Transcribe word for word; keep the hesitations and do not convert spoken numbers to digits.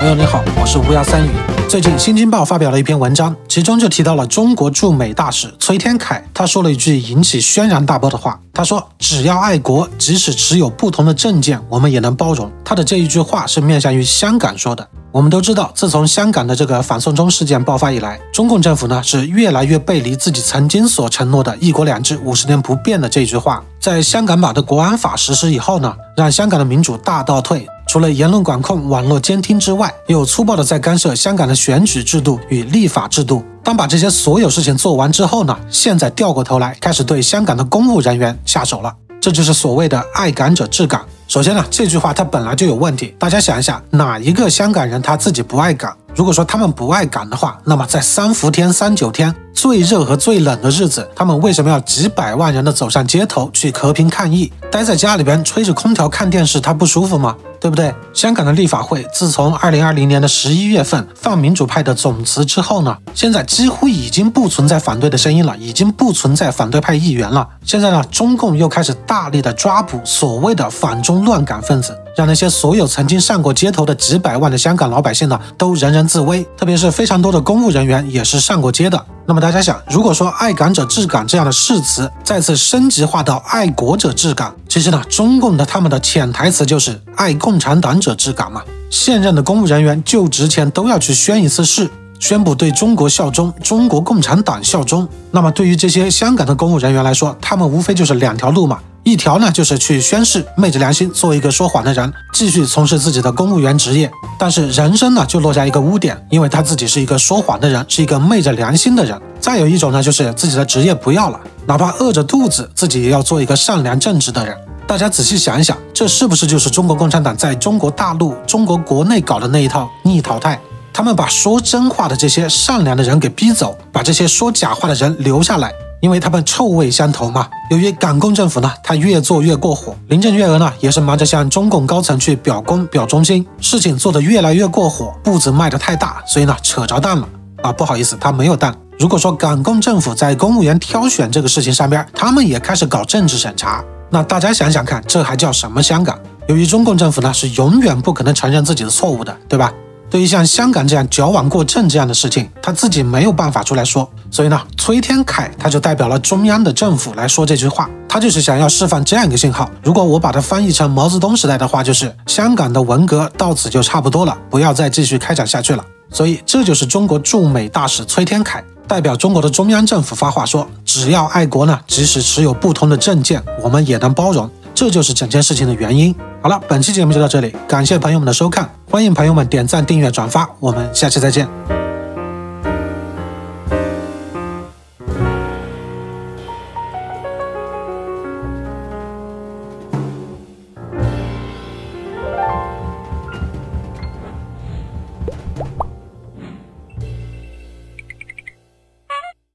朋友你好，我是乌鸦三语。最近《新京报》发表了一篇文章，其中就提到了中国驻美大使崔天凯，他说了一句引起轩然大波的话。他说：“只要爱国，即使持有不同的政见，我们也能包容。”他的这一句话是面向于香港说的。我们都知道，自从香港的这个反送中事件爆发以来，中共政府呢是越来越背离自己曾经所承诺的一国两制五十年不变的这句话。在香港把的国安法实施以后呢，让香港的民主大倒退。除了言论管控、网络监听之外，又粗暴的在干涉香港的选举制度与立法制度。当把这些所有事情做完之后呢，现在掉过头来开始对香港的公务人员下手了。这就是所谓的爱港者治港。首先呢，这句话它本来就有问题。大家想一下，哪一个香港人他自己不爱港？如果说他们不爱港的话，那么在三伏天、三九天最热和最冷的日子，他们为什么要几百万人的走上街头去和平抗议？待在家里边吹着空调看电视，他不舒服吗？对不对？香港的立法会自从二零二零年的十一月份放民主派的总辞之后呢，现在几乎已经不存在反对的声音了，已经不存在反对派议员了。现在呢，中共又开始大力的抓捕所谓的反中乱港分子，让那些所有曾经上过街头的几百万的香港老百姓呢，都人人自危，特别是非常多的公务人员也是上过街的。那么大家想，如果说爱港者治港这样的誓词再次升级化到爱国者治港，其实呢，中共的他们的潜台词就是爱共产党者治港嘛。现任的公务人员就职前都要去宣一次誓，宣布对中国效忠，中国共产党效忠。那么对于这些香港的公务人员来说，他们无非就是两条路嘛。一条呢，就是去宣誓，昧着良心做一个说谎的人，继续从事自己的公务员职业。但是人生呢，就落下一个污点，因为他自己是一个说谎的人，是一个昧着良心的人。再有一种呢，就是自己的职业不要了，哪怕饿着肚子，自己也要做一个善良正直的人。大家仔细想一想，这是不是就是中国共产党在中国大陆、中国国内搞的那一套逆淘汰？他们把说真话的这些善良的人给逼走，把这些说假话的人留下来。因为他们臭味相投嘛。由于港共政府呢，他越做越过火，林郑月娥呢也是忙着向中共高层去表功表忠心，事情做得越来越过火，步子迈得太大，所以呢扯着蛋了啊！不好意思，他没有蛋。如果说港共政府在公务员挑选这个事情上边，他们也开始搞政治审查，那大家想想看，这还叫什么香港？由于中共政府呢是永远不可能承认自己的错误的，对吧？对于像香港这样矫枉过正这样的事情，他自己没有办法出来说，所以呢，崔天凯他就代表了中央的政府来说这句话，他就是想要释放这样一个信号。如果我把它翻译成毛泽东时代的话，就是香港的文革到此就差不多了，不要再继续开展下去了。所以这就是中国驻美大使崔天凯代表中国的中央政府发话说，只要爱国呢，即使持有不同的政见，我们也能包容。这就是整件事情的原因。好了，本期节目就到这里，感谢朋友们的收看，欢迎朋友们点赞、订阅、转发，我们下期再见。